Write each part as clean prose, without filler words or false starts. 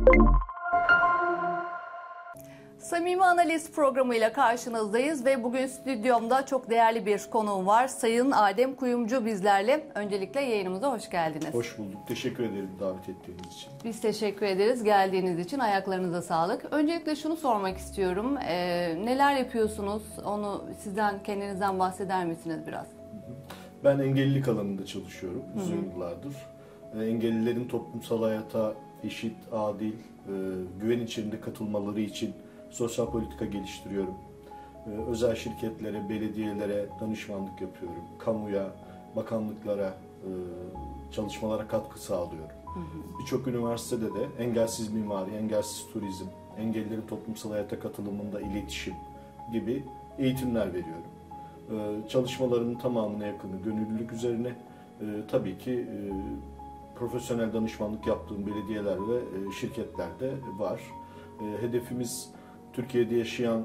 Samimi Analiz programıyla karşınızdayız ve bugün stüdyomda çok değerli bir konuğum var. Sayın Adem Kuyumcu bizlerle. Öncelikle yayınımıza hoş geldiniz. Hoş bulduk. Teşekkür ederim davet ettiğiniz için. Biz teşekkür ederiz geldiğiniz için. Ayaklarınıza sağlık. Öncelikle şunu sormak istiyorum. Neler yapıyorsunuz? Onu sizden, kendinizden bahseder misiniz biraz? Ben engellilik alanında çalışıyorum uzun yıllardır. Engellilerin toplumsal hayata eşit, adil, güven içinde katılmaları için sosyal politika geliştiriyorum. Özel şirketlere, belediyelere danışmanlık yapıyorum. Kamuya, bakanlıklara, çalışmalara katkı sağlıyorum. Birçok üniversitede de engelsiz mimari, engelsiz turizm, engellilerin toplumsal hayata katılımında iletişim gibi eğitimler veriyorum. Çalışmalarımın tamamına yakını gönüllülük üzerine. Tabii ki profesyonel danışmanlık yaptığım belediyeler ve şirketlerde var. Hedefimiz Türkiye'de yaşayan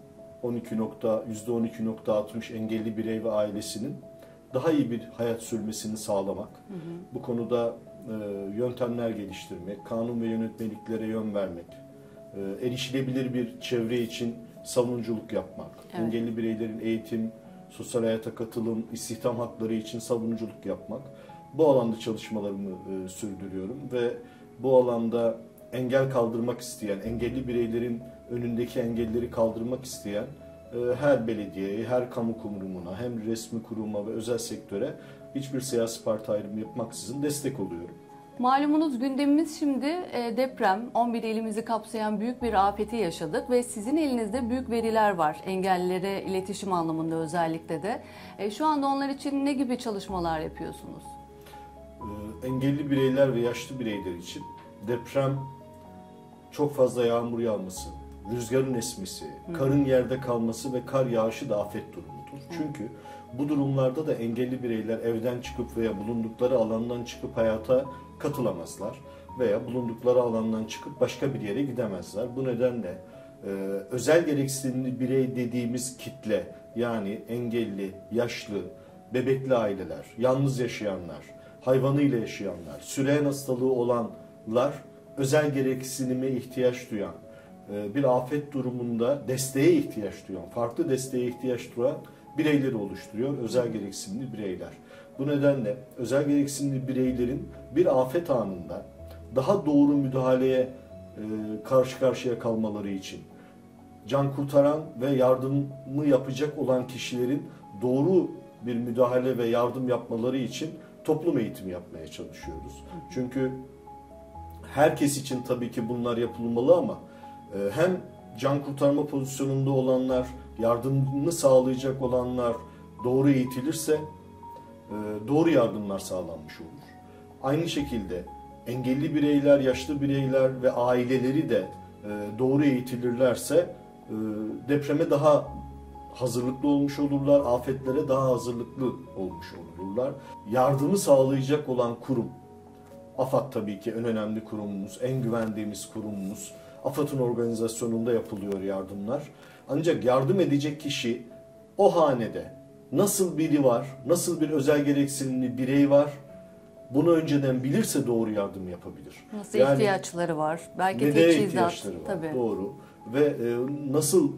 %12.60 engelli birey ve ailesinin daha iyi bir hayat sürmesini sağlamak. Bu konuda yöntemler geliştirmek, kanun ve yönetmeliklere yön vermek, erişilebilir bir çevre için savunuculuk yapmak, evet. Engelli bireylerin eğitim, sosyal hayata katılım, istihdam hakları için savunuculuk yapmak. Bu alanda çalışmalarımı sürdürüyorum ve bu alanda engel kaldırmak isteyen, engelli bireylerin önündeki engelleri kaldırmak isteyen her belediyeye, her kamu kurumuna, hem resmi kuruma ve özel sektöre hiçbir siyasi parti ayrımı yapmaksızın destek oluyorum. Malumunuz gündemimiz şimdi deprem, 11 ilimizi kapsayan büyük bir afeti yaşadık ve sizin elinizde büyük veriler var engellilere iletişim anlamında özellikle de. Şu anda onlar için ne gibi çalışmalar yapıyorsunuz? Engelli bireyler ve yaşlı bireyler için deprem, çok fazla yağmur yağması, rüzgarın esmesi, karın yerde kalması ve kar yağışı da afet durumudur. Çünkü bu durumlarda da engelli bireyler evden çıkıp veya bulundukları alandan çıkıp hayata katılamazlar veya bulundukları alandan çıkıp başka bir yere gidemezler. Bu nedenle özel gereksinimli birey dediğimiz kitle, yani engelli, yaşlı, bebekli aileler, yalnız yaşayanlar, hayvanıyla yaşayanlar, süreyen hastalığı olanlar, özel gereksinime ihtiyaç duyan, bir afet durumunda desteğe ihtiyaç duyan, farklı desteğe ihtiyaç duyan bireyleri oluşturuyor özel gereksinimli bireyler. Bu nedenle özel gereksinimli bireylerin bir afet anında daha doğru müdahaleye karşı karşıya kalmaları için can kurtaran ve yardımı yapacak olan kişilerin doğru bir müdahale ve yardım yapmaları için toplum eğitimi yapmaya çalışıyoruz. Çünkü herkes için tabii ki bunlar yapılmalı ama hem can kurtarma pozisyonunda olanlar, yardımını sağlayacak olanlar doğru eğitilirse doğru yardımlar sağlanmış olur. Aynı şekilde engelli bireyler, yaşlı bireyler ve aileleri de doğru eğitilirlerse depreme daha hazırlıklı olmuş olurlar, afetlere daha hazırlıklı olmuş olurlar. Yardımı sağlayacak olan kurum, AFAD tabii ki en önemli kurumumuz, en güvendiğimiz kurumumuz. AFAD'ın organizasyonunda yapılıyor yardımlar. Ancak yardım edecek kişi o hanede nasıl biri var, nasıl bir özel gereksinimli birey var, bunu önceden bilirse doğru yardım yapabilir. Nasıl ihtiyaçları var? Belki neye ihtiyaçları var? Tabii. Doğru. Ve nasıl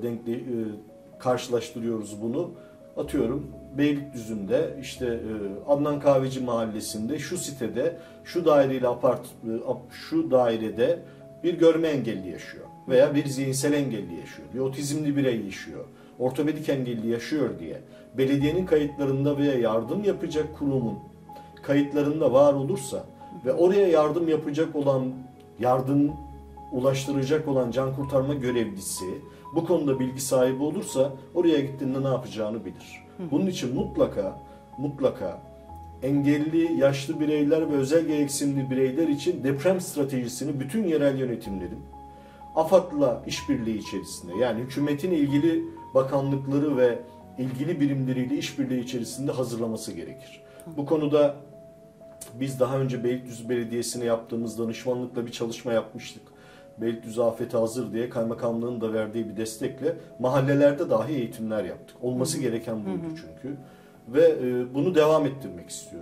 karşılaştırıyoruz bunu? Atıyorum Beylikdüzü'nde işte Adnan Kahveci Mahallesi'nde şu sitede şu daireyle şu dairede bir görme engelli yaşıyor veya bir zihinsel engelli yaşıyor, bir otizmli birey yaşıyor, ortopedik engelli yaşıyor diye belediyenin kayıtlarında veya yardım yapacak kurumun kayıtlarında var olursa ve oraya yardım yapacak olan, yardım ulaştıracak olan can kurtarma görevlisi bu konuda bilgi sahibi olursa oraya gittiğinde ne yapacağını bilir. Bunun için mutlaka engelli, yaşlı bireyler ve özel gereksinimli bireyler için deprem stratejisini bütün yerel yönetimlerin AFAD'la işbirliği içerisinde, yani hükümetin ilgili bakanlıkları ve ilgili birimleriyle işbirliği içerisinde hazırlaması gerekir. Bu konuda biz daha önce Beylikdüzü Belediyesi'ne yaptığımız danışmanlıkla bir çalışma yapmıştık. Beylikdüzü afete hazır diye kaymakamlığın da verdiği bir destekle mahallelerde dahi eğitimler yaptık. Olması gereken buydu çünkü. Ve bunu devam ettirmek istiyoruz.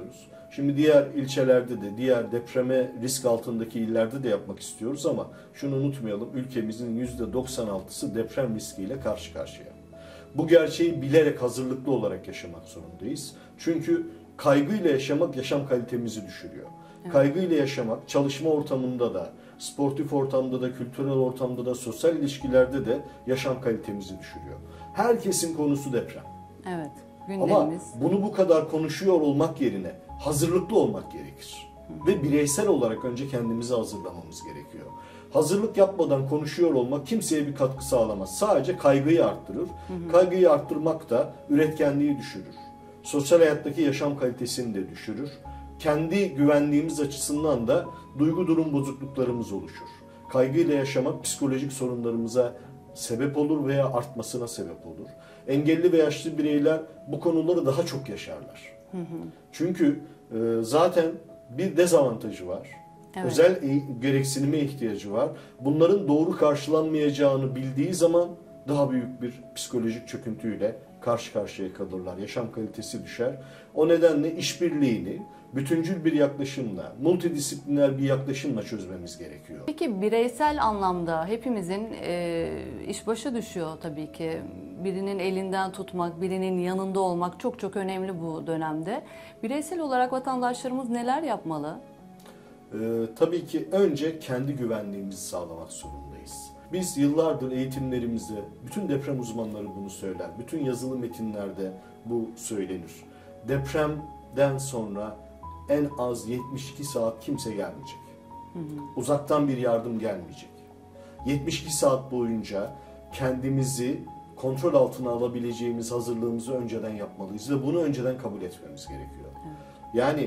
Şimdi diğer ilçelerde de, diğer depreme risk altındaki illerde de yapmak istiyoruz ama şunu unutmayalım, ülkemizin %96'sı deprem riskiyle karşı karşıya. Bu gerçeği bilerek, hazırlıklı olarak yaşamak zorundayız. Çünkü kaygıyla yaşamak yaşam kalitemizi düşürüyor. Evet. Kaygıyla yaşamak çalışma ortamında da, sportif ortamda da, kültürel ortamda da, sosyal ilişkilerde de yaşam kalitemizi düşürüyor. Herkesin konusu deprem. Evet. Gündemimiz. Ama bunu bu kadar konuşuyor olmak yerine hazırlıklı olmak gerekir. Ve bireysel olarak önce kendimizi hazırlamamız gerekiyor. Hazırlık yapmadan konuşuyor olmak kimseye bir katkı sağlamaz. Sadece kaygıyı arttırır. Kaygıyı arttırmak da üretkenliği düşürür. Sosyal hayattaki yaşam kalitesini de düşürür. Kendi güvenliğimiz açısından da duygu durum bozukluklarımız oluşur. Kaygıyla yaşamak psikolojik sorunlarımıza sebep olur veya artmasına sebep olur. Engelli ve yaşlı bireyler bu konuları daha çok yaşarlar. Çünkü zaten bir dezavantajı var. Evet. Özel gereksinime ihtiyacı var. Bunların doğru karşılanmayacağını bildiği zaman daha büyük bir psikolojik çöküntüyle karşı karşıya kalırlar. Yaşam kalitesi düşer. O nedenle işbirliğini bütüncül bir yaklaşımla, multidisipliner bir yaklaşımla çözmemiz gerekiyor. Peki bireysel anlamda hepimizin iş başı düşüyor tabii ki. Birinin elinden tutmak, birinin yanında olmak çok çok önemli bu dönemde. Bireysel olarak vatandaşlarımız neler yapmalı? Tabii ki önce kendi güvenliğimizi sağlamak zorundayız. Biz yıllardır eğitimlerimizde, bütün deprem uzmanları bunu söyler, bütün yazılı metinlerde bu söylenir. Depremden sonra en az 72 saat kimse gelmeyecek. Uzaktan bir yardım gelmeyecek. 72 saat boyunca kendimizi kontrol altına alabileceğimiz hazırlığımızı önceden yapmalıyız ve bunu önceden kabul etmemiz gerekiyor. Yani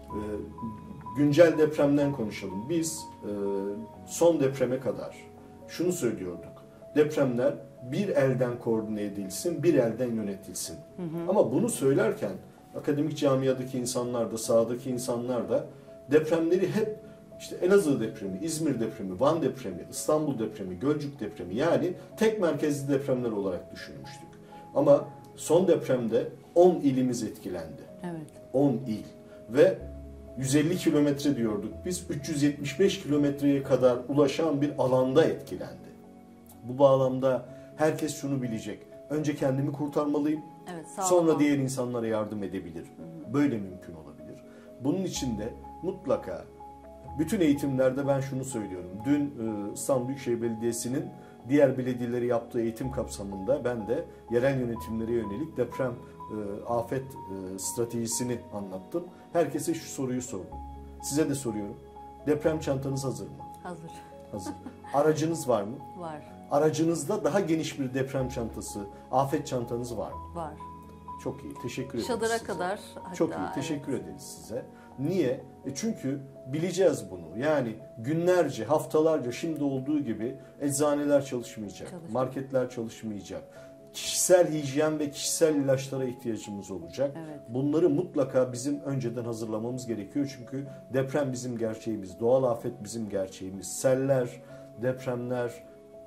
güncel depremden konuşalım. Biz son depreme kadar şunu söylüyorduk. Depremler bir elden koordine edilsin, bir elden yönetilsin. Ama bunu söylerken akademik camiadaki insanlar da, sahadaki insanlar da depremleri hep işte Elazığ depremi, İzmir depremi, Van depremi, İstanbul depremi, Gölcük depremi, yani tek merkezli depremler olarak düşünmüştük. Ama son depremde 10 ilimiz etkilendi. Evet. 10 il ve 150 kilometre diyorduk. Biz 375 kilometreye kadar ulaşan bir alanda etkilendi. Bu bağlamda herkes şunu bilecek. Önce kendimi kurtarmalıyım. Evet, sonra diğer insanlara yardım edebilir. Böyle mümkün olabilir. Bunun için de mutlaka bütün eğitimlerde ben şunu söylüyorum. Dün İstanbul Büyükşehir Belediyesi'nin diğer belediyeleri yaptığı eğitim kapsamında ben de yerel yönetimlere yönelik deprem afet stratejisini anlattım. Herkese şu soruyu sordum. Size de soruyorum. Deprem çantanız hazır mı? Hazır. Hazır. Aracınız var mı? Var. Aracınızda daha geniş bir deprem çantası, afet çantanız var mı? Var. Çok iyi. Teşekkür ederiz Çadıra size. kadar. Hatta, çok iyi. Teşekkür ederiz size. Niye? Çünkü bileceğiz bunu. Yani günlerce, haftalarca şimdi olduğu gibi eczaneler çalışmayacak. Marketler çalışmayacak. Kişisel hijyen ve kişisel ilaçlara ihtiyacımız olacak. Evet. Bunları mutlaka bizim önceden hazırlamamız gerekiyor. Çünkü deprem bizim gerçeğimiz. Doğal afet bizim gerçeğimiz. Seller, depremler,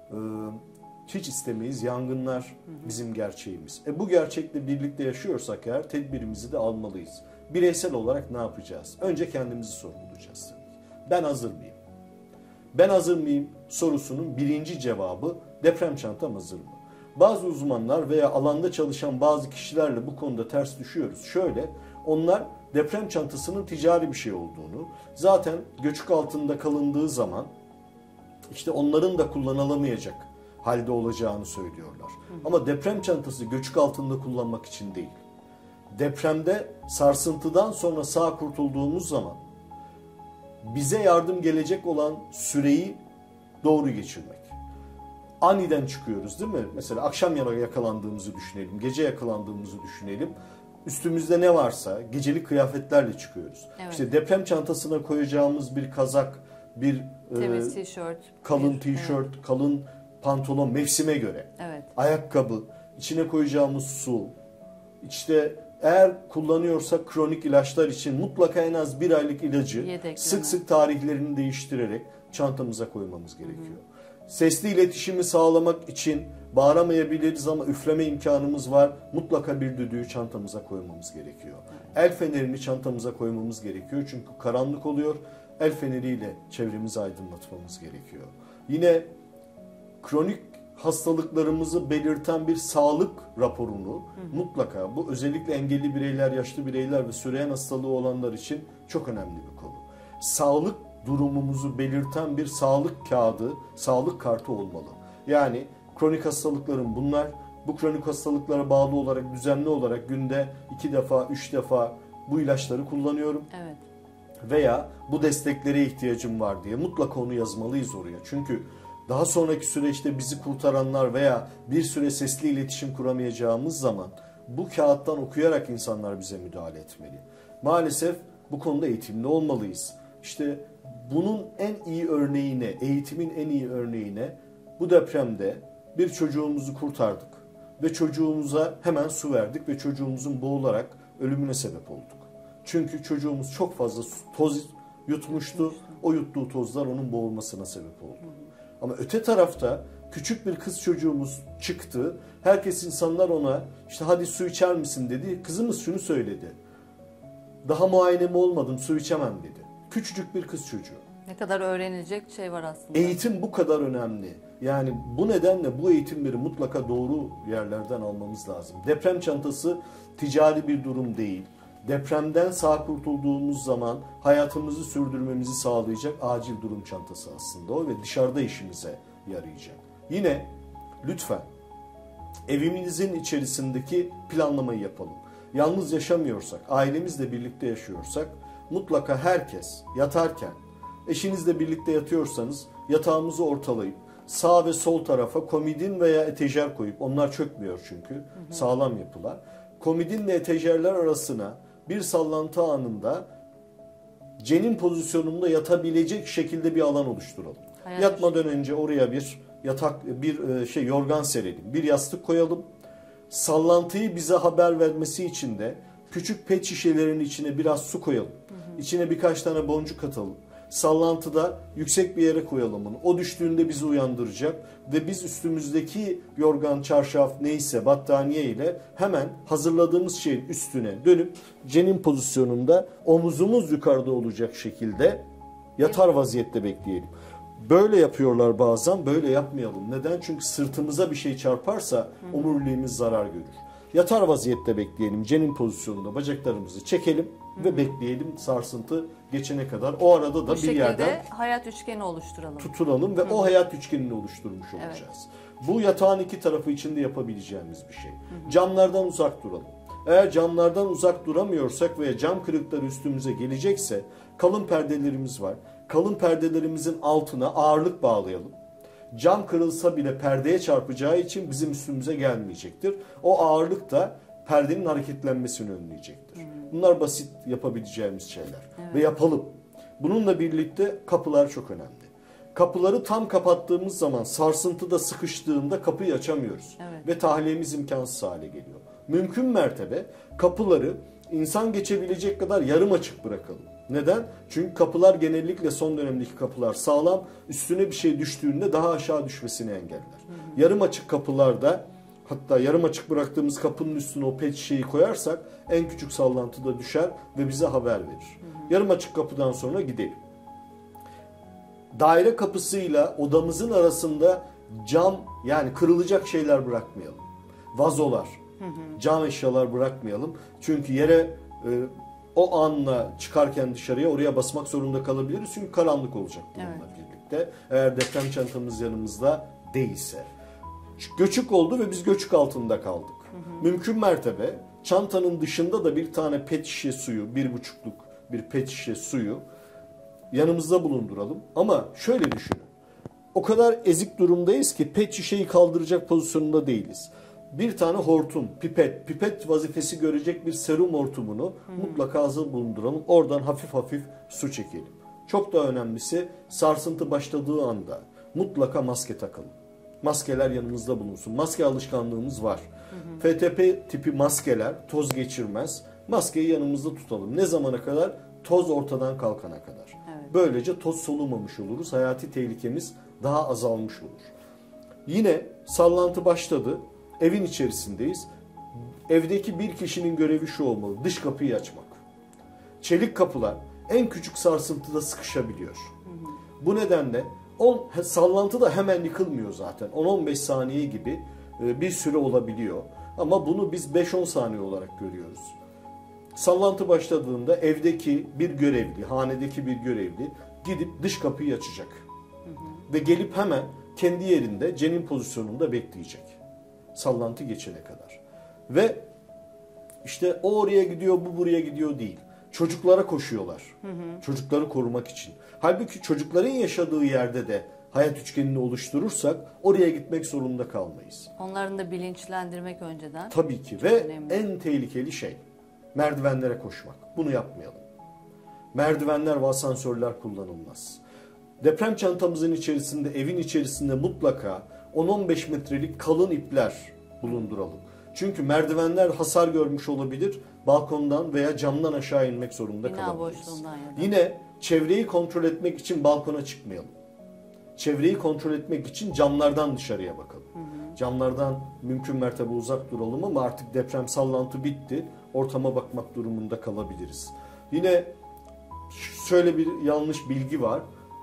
hiç istemeyiz. Yangınlar bizim gerçeğimiz. Bu gerçekle birlikte yaşıyorsak eğer tedbirimizi de almalıyız. Bireysel olarak ne yapacağız? Önce kendimizi sorgulayacağız. Ben hazır mıyım? Ben hazır mıyım sorusunun birinci cevabı deprem çantam hazır mı? Bazı uzmanlar veya alanda çalışan bazı kişilerle bu konuda ters düşüyoruz. Şöyle, onlar deprem çantasının ticari bir şey olduğunu, zaten göçük altında kalındığı zaman işte onların da kullanılamayacak halde olacağını söylüyorlar. Ama deprem çantası göçük altında kullanmak için değil. Depremde sarsıntıdan sonra sağ kurtulduğumuz zaman bize yardım gelecek olan süreyi doğru geçirmek. Aniden çıkıyoruz değil mi? Mesela akşam yakalandığımızı düşünelim, gece yakalandığımızı düşünelim. Üstümüzde ne varsa gecelik kıyafetlerle çıkıyoruz. Evet. İşte deprem çantasına koyacağımız bir kazak, bir temiz tişört, kalın tişört, evet, kalın pantolon mevsime göre. Evet. Ayakkabı, içine koyacağımız su, işte eğer kullanıyorsak kronik ilaçlar için mutlaka en az bir aylık ilacı sık sık tarihlerini değiştirerek çantamıza koymamız gerekiyor. Sesli iletişimi sağlamak için bağıramayabiliriz ama üfleme imkanımız var. Mutlaka bir düdüğü çantamıza koymamız gerekiyor. El fenerini çantamıza koymamız gerekiyor. Çünkü karanlık oluyor. El feneriyle çevremizi aydınlatmamız gerekiyor. Yine kronik hastalıklarımızı belirten bir sağlık raporunu mutlaka, bu özellikle engelli bireyler, yaşlı bireyler ve süreyen hastalığı olanlar için çok önemli bir konu. Sağlık durumumuzu belirten bir sağlık kağıdı, sağlık kartı olmalı. Yani kronik hastalıklarım bunlar. Bu kronik hastalıklara bağlı olarak, düzenli olarak günde 2 defa, 3 defa bu ilaçları kullanıyorum. Evet. Veya bu desteklere ihtiyacım var diye mutlaka onu yazmalıyız oraya. Çünkü daha sonraki süreçte bizi kurtaranlar veya bir süre sesli iletişim kuramayacağımız zaman bu kağıttan okuyarak insanlar bize müdahale etmeli. Maalesef bu konuda eğitimli olmalıyız. İşte bunun en iyi örneğine, eğitimin en iyi örneğine bu depremde bir çocuğumuzu kurtardık. Ve çocuğumuza hemen su verdik ve çocuğumuzun boğularak ölümüne sebep olduk. Çünkü çocuğumuz çok fazla toz yutmuştu. O yuttuğu tozlar onun boğulmasına sebep oldu. Ama öte tarafta küçük bir kız çocuğumuz çıktı. Herkes, insanlar ona işte hadi su içer misin dedi. Kızımız şunu söyledi. Daha muayenemi olmadım, su içemem dedi. Küçücük bir kız çocuğu. Ne kadar öğrenilecek şey var aslında. Eğitim bu kadar önemli. Yani bu nedenle bu eğitimleri mutlaka doğru yerlerden almamız lazım. Deprem çantası ticari bir durum değil. Depremden sağ kurtulduğumuz zaman hayatımızı sürdürmemizi sağlayacak acil durum çantası aslında o ve dışarıda işimize yarayacak. Yine lütfen evimizin içerisindeki planlamayı yapalım. Yalnız yaşamıyorsak, ailemizle birlikte yaşıyorsak mutlaka herkes yatarken, eşinizle birlikte yatıyorsanız yatağımızı ortalayıp sağ ve sol tarafa komodin veya etajer koyup, onlar çökmüyor çünkü sağlam yapılar. Komodinle etajerler arasına bir sallantı anında cenin pozisyonunda yatabilecek şekilde bir alan oluşturalım. Yatmadan önce oraya bir yatak, bir yorgan serelim, bir yastık koyalım. Sallantıyı bize haber vermesi için de küçük pet şişelerin içine biraz su koyalım. İçine birkaç tane boncuk atalım. Sallantıda yüksek bir yere koyalım onu. O düştüğünde bizi uyandıracak ve biz üstümüzdeki yorgan, çarşaf neyse battaniye ile hemen hazırladığımız şeyin üstüne dönüp cenin pozisyonunda omuzumuz yukarıda olacak şekilde yatar vaziyette bekleyelim. Böyle yapıyorlar bazen, böyle yapmayalım. Neden? Çünkü sırtımıza bir şey çarparsa omuriliğimiz zarar görür. Yatar vaziyette bekleyelim, cenin pozisyonunda bacaklarımızı çekelim ve bekleyelim sarsıntı geçene kadar. O arada da bir yerden hayat üçgeni oluşturalım. Tutunalım ve o hayat üçgenini oluşturmuş olacağız. Evet. Bu yatağın iki tarafı için de yapabileceğimiz bir şey. Camlardan uzak duralım. Eğer camlardan uzak duramıyorsak veya cam kırıkları üstümüze gelecekse kalın perdelerimiz var. Kalın perdelerimizin altına ağırlık bağlayalım. Cam kırılsa bile perdeye çarpacağı için bizim üstümüze gelmeyecektir. O ağırlık da perdenin hareketlenmesini önleyecektir. Bunlar basit yapabileceğimiz şeyler. Evet. Ve yapalım. Bununla birlikte kapılar çok önemli. Kapıları tam kapattığımız zaman sarsıntıda sıkıştığında kapıyı açamıyoruz. Evet. Ve tahliyemiz imkansız hale geliyor. Mümkün mertebe kapıları insan geçebilecek kadar yarım açık bırakalım. Neden? Çünkü kapılar genellikle son dönemdeki kapılar sağlam. Üstüne bir şey düştüğünde daha aşağı düşmesini engeller. Yarım açık kapılarda, hatta yarım açık bıraktığımız kapının üstüne o pet şişeyi koyarsak en küçük sallantıda düşer ve bize haber verir. Yarım açık kapıdan sonra gidelim. Daire kapısıyla odamızın arasında cam, yani kırılacak şeyler bırakmayalım. Vazolar, cam eşyalar bırakmayalım. Çünkü yere o anla çıkarken dışarıya oraya basmak zorunda kalabiliriz. Çünkü karanlık olacak bununla birlikte. Eğer deprem çantamız yanımızda değilse. Göçük oldu ve biz göçük altında kaldık. Mümkün mertebe çantanın dışında da bir tane pet şişe suyu, 1,5'luk bir pet şişe suyu yanımızda bulunduralım. Ama şöyle düşünün. O kadar ezik durumdayız ki pet şişeyi kaldıracak pozisyonunda değiliz. Bir tane hortum, pipet vazifesi görecek bir serum hortumunu mutlaka hazır bulunduralım. Oradan hafif hafif su çekelim. Çok daha önemlisi sarsıntı başladığı anda mutlaka maske takalım. Maskeler yanımızda bulunsun. Maske alışkanlığımız var. FTP tipi maskeler toz geçirmez. Maskeyi yanımızda tutalım. Ne zamana kadar? Toz ortadan kalkana kadar. Evet. Böylece toz solumamış oluruz. Hayati tehlikemiz daha azalmış olur. Yine sallantı başladı. Evin içerisindeyiz. Evdeki bir kişinin görevi şu olmalı: dış kapıyı açmak. Çelik kapılar en küçük sarsıntıda sıkışabiliyor. Bu nedenle sallantı da hemen yıkılmıyor zaten. 10-15 saniye gibi bir süre olabiliyor. Ama bunu biz 5-10 saniye olarak görüyoruz. Sallantı başladığında evdeki bir görevli, hanedeki bir görevli gidip dış kapıyı açacak. Ve gelip hemen kendi yerinde cenin pozisyonunda bekleyecek. Sallantı geçene kadar. Ve işte o oraya gidiyor, bu buraya gidiyor değil. Çocuklara koşuyorlar. Çocukları korumak için. Halbuki çocukların yaşadığı yerde de hayat üçgenini oluşturursak oraya gitmek zorunda kalmayız. Onların da bilinçlendirmek önceden. Tabii ki. Çok ve önemli. en tehlikeli şey merdivenlere koşmak. Bunu yapmayalım. Merdivenler ve asansörler kullanılmaz. Deprem çantamızın içerisinde, evin içerisinde mutlaka 10-15 metrelik kalın ipler bulunduralım. Çünkü merdivenler hasar görmüş olabilir. Balkondan veya camdan aşağı inmek zorunda Bina kalabiliriz. boşluğundan ya da. Yine çevreyi kontrol etmek için balkona çıkmayalım. Çevreyi kontrol etmek için camlardan dışarıya bakalım. Camlardan mümkün mertebe uzak duralım ama artık deprem sallantı bitti. Ortama bakmak durumunda kalabiliriz. Yine şöyle bir yanlış bilgi var.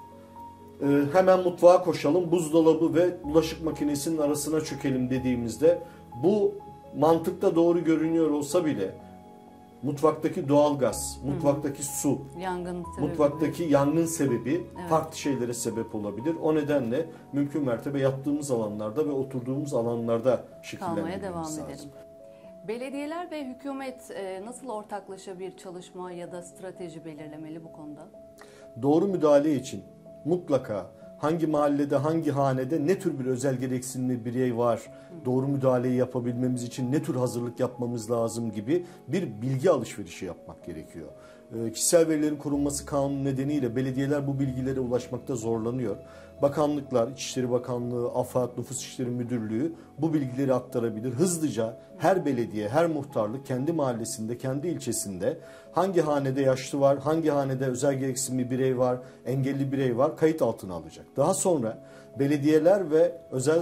Hemen mutfağa koşalım, buzdolabı ve bulaşık makinesinin arasına çökelim dediğimizde bu mantıkta doğru görünüyor olsa bile mutfaktaki doğalgaz, mutfaktaki su, Yangın sebebi. mutfaktaki yangın sebebi Evet. farklı şeylere sebep olabilir. O nedenle mümkün mertebe yattığımız alanlarda ve oturduğumuz alanlarda Kalmaya şekillendirmemiz devam lazım. edelim. Belediyeler ve hükümet nasıl ortaklaşa bir çalışma ya da strateji belirlemeli bu konuda? Doğru müdahale için mutlaka hangi mahallede, hangi hanede ne tür bir özel gereksinimli birey var, doğru müdahaleyi yapabilmemiz için ne tür hazırlık yapmamız lazım gibi bir bilgi alışverişi yapmak gerekiyor. Kişisel verilerin korunması kanunu nedeniyle belediyeler bu bilgilere ulaşmakta zorlanıyor. Bakanlıklar, İçişleri Bakanlığı, AFAD, Nüfus İşleri Müdürlüğü bu bilgileri aktarabilir. Hızlıca her belediye, her muhtarlık kendi mahallesinde, kendi ilçesinde hangi hanede yaşlı var, hangi hanede özel gereksinimli birey var, engelli birey var kayıt altına alacak. Daha sonra belediyeler ve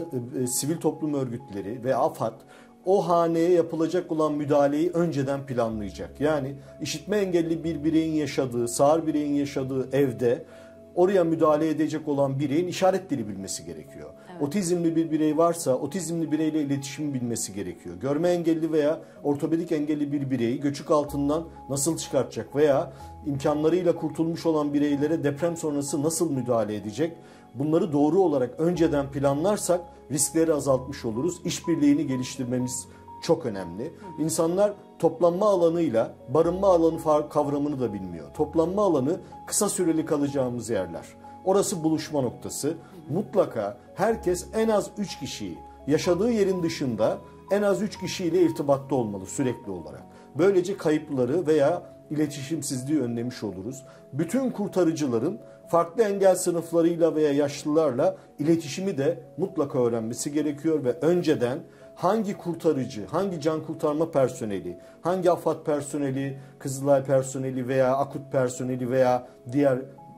sivil toplum örgütleri ve AFAD o haneye yapılacak olan müdahaleyi önceden planlayacak. Yani işitme engelli bir bireyin yaşadığı, sağır bireyin yaşadığı evde oraya müdahale edecek olan bireyin işaret dili bilmesi gerekiyor. Evet. Otizmli bir birey varsa otizmli bireyle iletişim bilmesi gerekiyor. Görme engelli veya ortopedik engelli bir bireyi göçük altından nasıl çıkartacak veya imkanlarıyla kurtulmuş olan bireylere deprem sonrası nasıl müdahale edecek? Bunları doğru olarak önceden planlarsak riskleri azaltmış oluruz. İşbirliğini geliştirmemiz çok önemli. İnsanlar toplanma alanıyla barınma alanı kavramını da bilmiyor. Toplanma alanı kısa süreli kalacağımız yerler. Orası buluşma noktası. Mutlaka herkes en az 3 kişiyi yaşadığı yerin dışında en az 3 kişiyle irtibatta olmalı sürekli olarak. Böylece kayıpları veya iletişimsizliği önlemiş oluruz. Bütün kurtarıcıların farklı engel sınıflarıyla veya yaşlılarla iletişimi de mutlaka öğrenmesi gerekiyor ve önceden hangi kurtarıcı, hangi can kurtarma personeli, hangi AFAD personeli, Kızılay personeli veya akut personeli veya diğer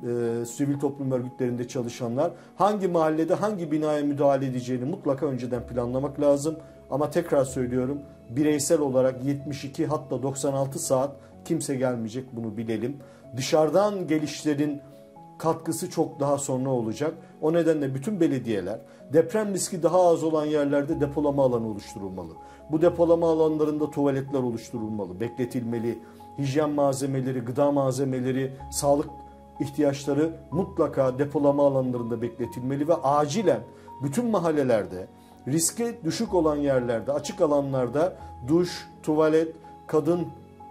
sivil toplum örgütlerinde çalışanlar hangi mahallede hangi binaya müdahale edeceğini mutlaka önceden planlamak lazım. Ama tekrar söylüyorum, bireysel olarak 72 hatta 96 saat kimse gelmeyecek, bunu bilelim. Dışarıdan gelişlerin katkısı çok daha sonra olacak. O nedenle bütün belediyeler deprem riski daha az olan yerlerde depolama alanı oluşturulmalı. Bu depolama alanlarında tuvaletler oluşturulmalı, bekletilmeli. Hijyen malzemeleri, gıda malzemeleri, sağlık ihtiyaçları mutlaka depolama alanlarında bekletilmeli ve acilen bütün mahallelerde riski düşük olan yerlerde, açık alanlarda duş, tuvalet, kadın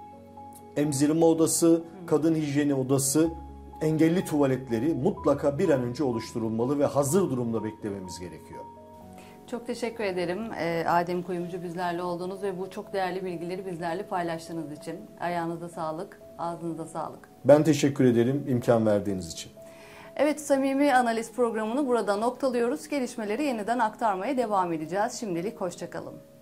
emzirme odası, kadın hijyeni odası, engelli tuvaletleri mutlaka bir an önce oluşturulmalı ve hazır durumda beklememiz gerekiyor. Çok teşekkür ederim Adem Kuyumcu, bizlerle olduğunuz ve bu çok değerli bilgileri bizlerle paylaştığınız için. Ayağınıza sağlık, ağzınıza sağlık. Ben teşekkür ederim imkan verdiğiniz için. Evet, Samimi Analiz programını burada noktalıyoruz. Gelişmeleri yeniden aktarmaya devam edeceğiz. Şimdilik hoşça kalın.